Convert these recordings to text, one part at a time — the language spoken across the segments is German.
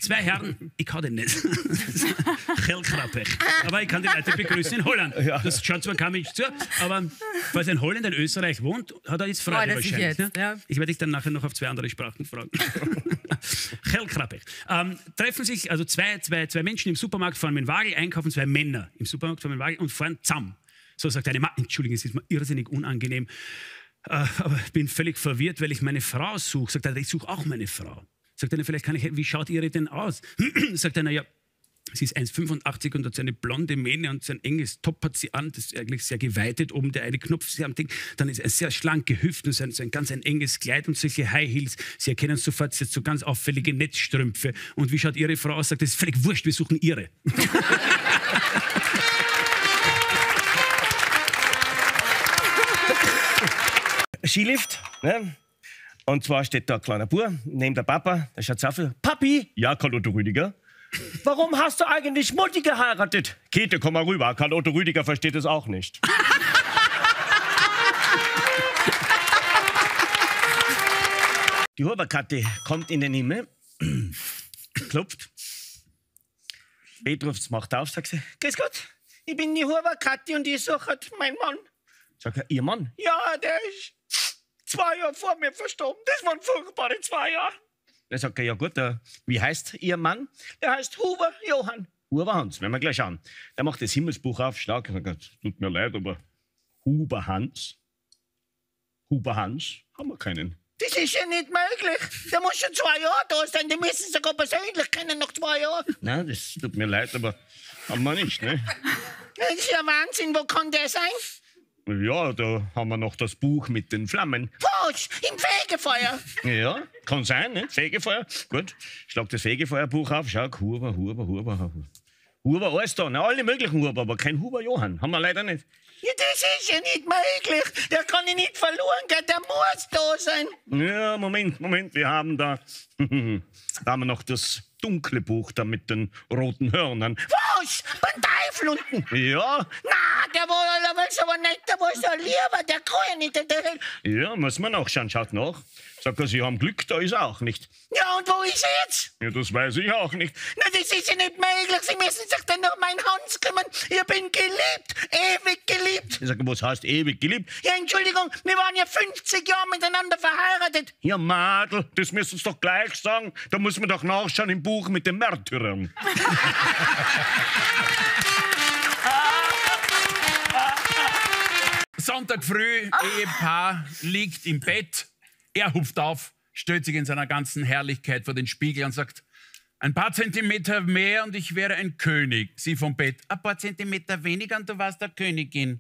2 Herren, ich kann den nicht. Heel grappig. Aber ich kann die Leute begrüßen in Holland. Ja. Das schaut zwar kein Mensch zu, aber falls ein Holländer in Österreich wohnt, hat er jetzt Freude wahrscheinlich. Jetzt, ja. Ich werde dich dann nachher noch auf 2 andere Sprachen fragen. Heel grappig. Treffen sich also zwei Menschen im Supermarkt, fahren mit dem Wagen, einkaufen 2 Männer im Supermarkt, fahren mit dem Wagen und fahren zusammen. So sagt eine Mann, Entschuldigung, es ist mir irrsinnig unangenehm, aber ich bin völlig verwirrt, weil ich meine Frau suche. Sagt er, ich suche auch meine Frau. Sagt einer, vielleicht kann ich, wie schaut Ihre denn aus? Sagt einer, ja, sie ist 1,85 und hat so eine blonde Mähne und so ein enges Top hat sie an, das ist eigentlich sehr geweitet, oben der eine Knopf ist am Ding, dann ist eine sehr schlanke Hüfte und so ein ganz enges Kleid und solche High Heels. Sie erkennen sofort, sie hat so ganz auffällige Netzstrümpfe. Und wie schaut Ihre Frau aus? Sagt, das ist völlig wurscht, wir suchen Ihre. Skilift, ne? Und zwar steht da ein kleiner Bub neben der Papa, der schaut auf, Papi, ja, Karl-Otto Rüdiger. Warum hast du eigentlich Mutti geheiratet? Käthe, komm mal rüber, Karl-Otto Rüdiger versteht es auch nicht. Die Huberkatze kommt in den Himmel, klopft. Petrus macht auf, sagt sie, grüß Gott, ich bin die Huberkatze und ich suche meinen Mann. Sagt er, Ihr Mann? Ja, der ist 2 Jahre vor mir verstorben. Das waren furchtbare 2 Jahre. Dann sagt er, ja gut, wie heißt Ihr Mann? Der heißt Huber Johann. Huber Hans, werden wir gleich schauen. Der macht das Himmelsbuch auf, stark. Und sagt, tut mir leid, aber Huber Hans? Huber Hans? Haben wir keinen. Das ist ja nicht möglich. Der muss schon 2 Jahre da sein. Die müssen sogar persönlich kennen nach 2 Jahren. Nein, das tut mir leid, aber haben wir nicht, ne? Das ist ja Wahnsinn. Wo kann der sein? Ja, da haben wir noch das Buch mit den Flammen. Was? Im Fegefeuer? Ja, kann sein, ne? Fegefeuer. Gut, schlag das Fegefeuerbuch auf. Schau, Huber. Huber, alles da, ne? Alle möglichen Huber, aber kein Huber Johann. Haben wir leider nicht. Ja, das ist ja nicht möglich. Der kann ja nicht verloren gehen, der muss da sein. Ja, Moment, wir haben da... da haben wir noch das dunkle Buch da mit den roten Hörnern. Was? Beim Teufel unten? Ja. Na, der will aber nicht, der will so lieber, der kann ja nicht. Ja, muss man nachschauen, schaut nach. Sagt er, Sie haben Glück, da ist er auch nicht. Ja, und wo ist er jetzt? Ja, das weiß ich auch nicht. Na, das ist ja nicht möglich. Sie müssen sich dann um meinen Hans kümmern. Ich bin geliebt, ewig geliebt. Ich sage, was heißt ewig geliebt? Ja, Entschuldigung, wir waren ja 50 Jahre miteinander verheiratet. Ja, Madel, das müssen Sie doch gleich sagen. Da muss man doch nachschauen im Buch mit den Märtyrern. Sonntag früh, Ehepaar liegt im Bett. Er hupft auf, stellt sich in seiner ganzen Herrlichkeit vor den Spiegel und sagt, ein paar Zentimeter mehr und ich wäre ein König. Sie vom Bett, ein paar Zentimeter weniger und du warst der Königin.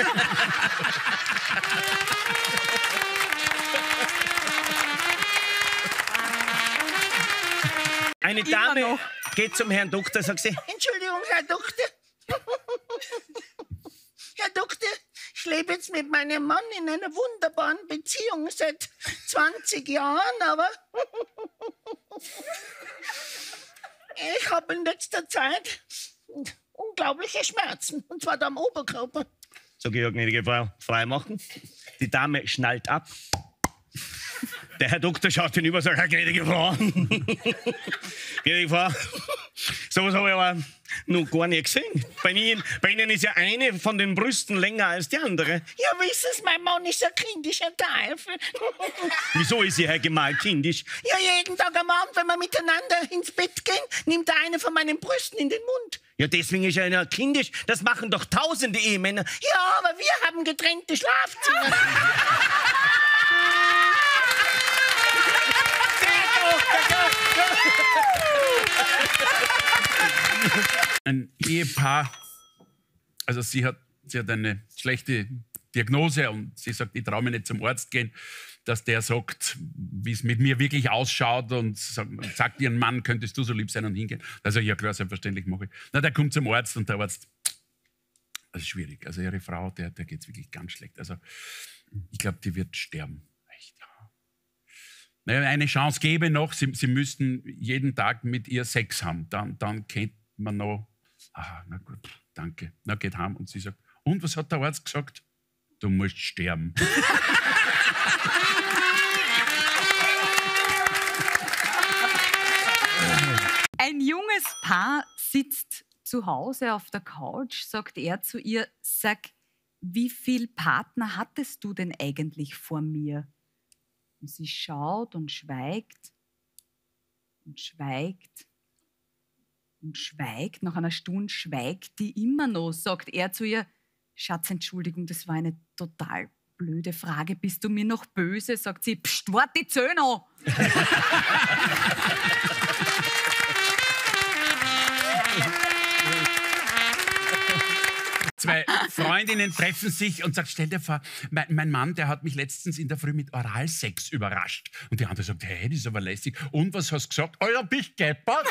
Eine Dame geht zum Herrn Doktor, sagt sie, Entschuldigung, Herr Doktor. Herr Doktor, ich lebe jetzt mit meinem Mann in einer wunderbaren Beziehung seit 20 Jahren, aber ich habe in letzter Zeit unglaubliche Schmerzen, und zwar da am Oberkörper. Sag ich, gnädige Frau, freimachen. Die Dame schnallt ab. Der Herr Doktor schaut hinüber und sagt, Herr gnädige Frau. Gnädige Frau, sowas habe ich aber noch gar nicht gesehen. Bei Ihnen ist ja eine von den Brüsten länger als die andere. Ja, wissen Sie, mein Mann ist ein kindischer Teufel. Wieso ist Ihr Herr Gemahl kindisch? Ja, jeden Tag am Abend, wenn wir miteinander ins Bett gehen, nimmt er eine von meinen Brüsten in den Mund. Ja, deswegen ist er ja kindisch. Das machen doch tausende Ehemänner. Ja, aber wir haben getrennte Schlafzimmer. Ein Ehepaar, also sie hat eine schlechte Diagnose und sie sagt, ich traue mich nicht zum Arzt gehen, dass der sagt, wie es mit mir wirklich ausschaut und sagt ihren Mann, könntest du so lieb sein und hingehen. Also ja klar, selbstverständlich mache ich. Na, der kommt zum Arzt und der Arzt, das ist schwierig. Also ihre Frau, der geht es wirklich ganz schlecht. Also ich glaube, die wird sterben. Eine Chance gäbe noch, sie müssten jeden Tag mit ihr Sex haben. Dann kennt man noch, na gut, danke. Na, geht heim und sie sagt, und was hat der Arzt gesagt? Du musst sterben. Ein junges Paar sitzt zu Hause auf der Couch, sagt er zu ihr, sag, wie viele Partner hattest du denn eigentlich vor mir? Und sie schaut und schweigt und schweigt und schweigt. Nach einer Stunde schweigt die immer noch, sagt er zu ihr, Schatz, Entschuldigung, das war eine total blöde Frage. Bist du mir noch böse? Sagt sie, pst, wart die Zöhne an. Zwei Freundinnen treffen sich und sagt, stell dir vor, mein Mann, der hat mich letztens in der Früh mit Oralsex überrascht. Und die andere sagt, hey, das ist aber lässig. Und was hast du gesagt? Alter, bist du geppert?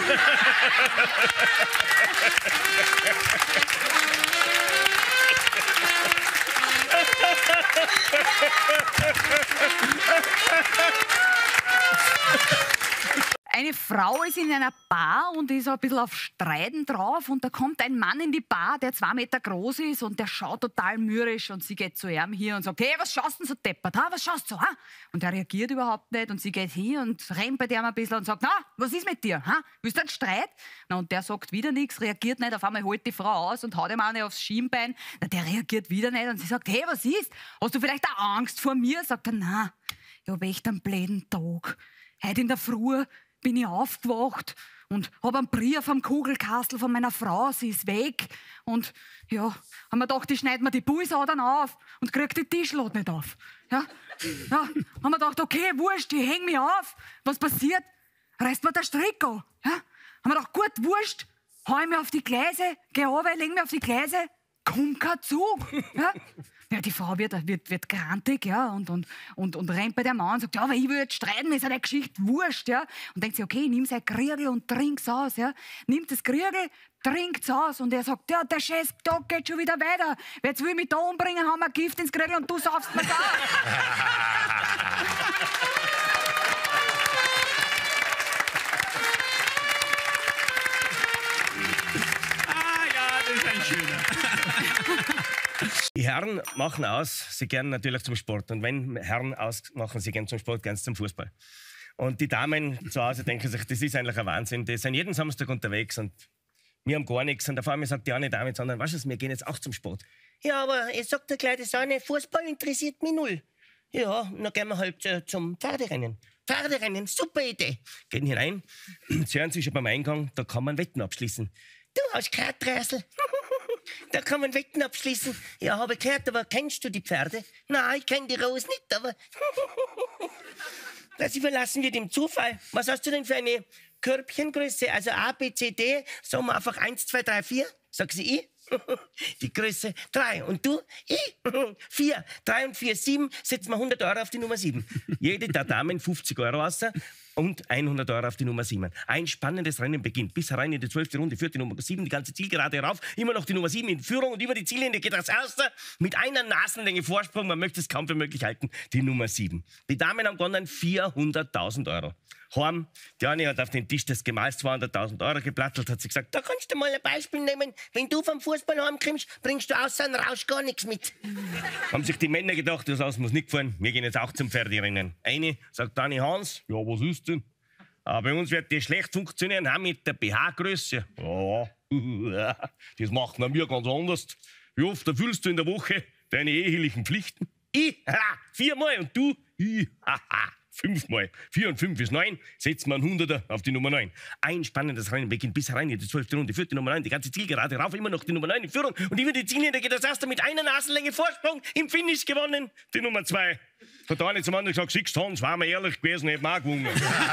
Eine Frau ist in einer Bar und ist ein bisschen auf Streiten drauf und da kommt ein Mann in die Bar, der 2 Meter groß ist und der schaut total mürrisch und sie geht zu ihm hier und sagt, hey, was schaust du denn so deppert, ha? Was schaust du so, ha? Und er reagiert überhaupt nicht und sie geht hin und rennt bei dem ein bisschen und sagt, na, was ist mit dir, ha? Willst du einen Streit? Na, und der sagt wieder nichts, reagiert nicht, auf einmal holt die Frau aus und haut ihm eine aufs Schienbein. Na, der reagiert wieder nicht und sie sagt, hey, was ist? Hast du vielleicht auch Angst vor mir? Sagt er, na, ich hab echt einen bläden Tag. Heute in der Früh bin ich aufgewacht und habe einen Brief am Kugelkastel von meiner Frau, sie ist weg. Und ja, haben wir gedacht, ich schneide mir die Pulsadern auf und krieg die Tischlade nicht auf. Ja, haben wir gedacht, okay, wurscht, ich häng mich auf. Was passiert? Reißt mir der Strick an. Ja, haben wir gedacht, gut, wurscht, hau ich mich auf die Gleise, geh runter, leg mich auf die Gleise, kommt kein Zug. Ja. Ja, die Frau wird grantig, ja, und rennt bei der Mann und sagt, ja, aber ich will jetzt streiten, mir ist eine Geschichte wurscht, ja. Und denkt sich, okay, nimm sein Kriegel und trink's aus, ja. Nimmt das Kriegel, trinkt's aus und er sagt, ja, der scheiß Tag geht schon wieder weiter. Jetzt will ich mich da umbringen, haben wir Gift ins Kriegel und du saufst mir's aus. Die Herren machen aus, sie gehen natürlich zum Sport. Und wenn Herren ausmachen, sie gehen zum Sport, gehen sie zum Fußball. Und die Damen zu Hause denken sich, das ist eigentlich ein Wahnsinn. Die sind jeden Samstag unterwegs und wir haben gar nichts. Und auf einmal sagt die eine Dame, sondern weißt du, wir gehen jetzt auch zum Sport. Ja, aber ich sag dir gleich, das eine, Fußball interessiert mich null. Ja, dann gehen wir halt zum Pferderennen. Pferderennen, super Idee. Gehen hinein, sie hören sich schon beim Eingang, da kann man Wetten abschließen. Du hast gehört, Dresel. Da kann man Wetten abschließen. Ja, habe ich gehört, aber kennst du die Pferde? Nein, ich kenne die Rose nicht, aber... Das überlassen wir dem Zufall. Was hast du denn für eine Körbchengröße? Also A, B, C, D, sagen wir einfach 1, 2, 3, 4. Sag sie ich. Die Größe 3. Und du? Ich? 4. 3 und 4, 7. Setzen wir 100 € auf die Nummer 7. Jede der Damen 50 € raus und 100 € auf die Nummer 7. Ein spannendes Rennen beginnt. Bis herein in die 12. Runde führt die Nummer 7 die ganze Zielgerade rauf. Immer noch die Nummer 7 in Führung und über die Ziellinie geht das Erste mit einer Nasenlänge Vorsprung. Man möchte es kaum für möglich halten. Die Nummer 7. Die Damen haben gewonnen 400.000 €. Horm, die eine hat auf den Tisch des Gemahls 200.000 € geplattelt, hat sie gesagt, da kannst du mal ein Beispiel nehmen. Wenn du vom Fußball heimkommst, bringst du außer einem Rausch gar nichts mit. Haben sich die Männer gedacht, das aus muss nicht gefallen. Wir gehen jetzt auch zum Pferderennen. Eine sagt Dani Hans, ja, was ist denn? Aber bei uns wird das schlecht funktionieren, auch mit der BH-Größe. Ja, das macht man mir ganz anders. Wie oft erfüllst du in der Woche deine ehelichen Pflichten? Ich? 4-mal und du? Ich? 5-mal. 4 und 5 ist 9. Setzt man 100er auf die Nummer 9. Ein spannendes Rennen beginnt bis herein in die 12. Runde. Führt die Nummer 9, die ganze Zielgerade rauf, immer noch die Nummer 9 in Führung. Und über die Ziellinie geht das erste mit einer Nasenlänge Vorsprung im Finish gewonnen. Die Nummer 2. Hat der eine zum anderen gesagt, siehst du, Hans, war mir ehrlich gewesen, hätten wir auch gewonnen.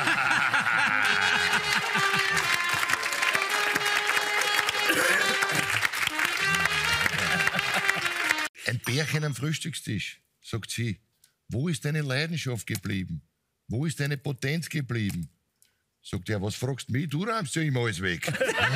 Ein Bärchen am Frühstückstisch, sagt sie. Wo ist deine Leidenschaft geblieben? Wo ist deine Potenz geblieben? Sagt er, was fragst du mich? Du räumst ja immer alles weg.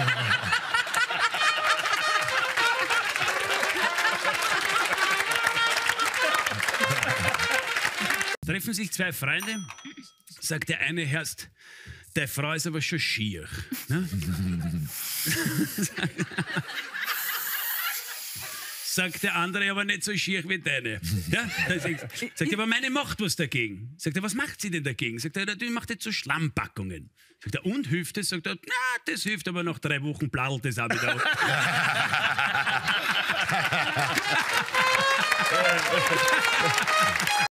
Treffen sich zwei Freunde, sagt der eine erst, der Frau ist aber schon schier. Ne? Sagt der andere, aber nicht so schier wie deine. Ja? Sagt er, aber meine macht was dagegen. Sagt er, was macht sie denn dagegen? Sagt er, die macht jetzt so Schlammpackungen. Sagt er, und hilft es? Sagt er, na, das hilft, aber nach 3 Wochen plattelt es auch wieder.